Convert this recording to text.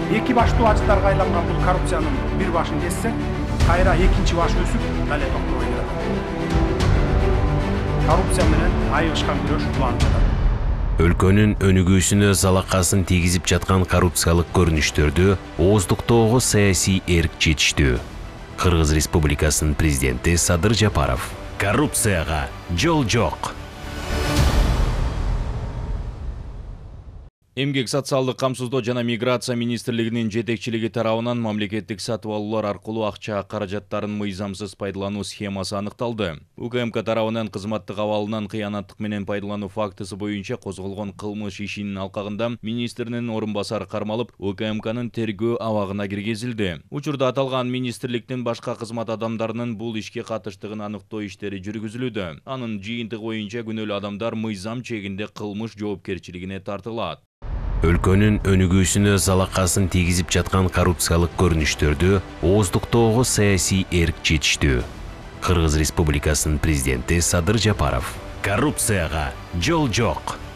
Эки баштуу ажыттарга айланган бул коррупциянын бир башын кессек, кайра экинчи баш өсүп, дале токтобой келет. Коррупция менен айыгышкан күрөш уланып жатат. Өлкөнүн өнүгүүсүнө залакасын тийгизип жаткан коррупциялык көрүнүштөрдү ооздуктоого саясий эрк жетиштүү. Кыргыз Республикасынын президенти Садыр Жапаров: коррупцияга жол жок. Эмгек социалдык камсыздоо жана миграция министрлигинин жетекчилиги тарабынан мамлекеттик сатып алуулар аркылуу акча каражаттарын мыйзамсыз пайдалануу схемасы аныкталды. УКМК тарабынан кызматтык абалынан кыянаттык менен пайдалануу фактысы боюнча козголгон кылмыш ишинин алкагында министринин орун басары кармалып, УКМКнын тергөө абагына киргизилди. Учурда аталган министрликтин башка кызмат адамдарынын бул ишке катыштыгын аныктоо иштери жүргүзүлүүдө. Анын жыйынтыгы боюнча күнөөлүү адамдар мыйзам чегинде кылмыш жоопкерчилигине тартылат. Өлкөнүн өнүгүүсүнө залакасын тийгизип жаткан коррупциялык көрүнүштөрдү ооздуктоого саясий эрк жетиштүү. Кыргыз Республикасынын президенти Садыр Жапаров: коррупцияга жол жок.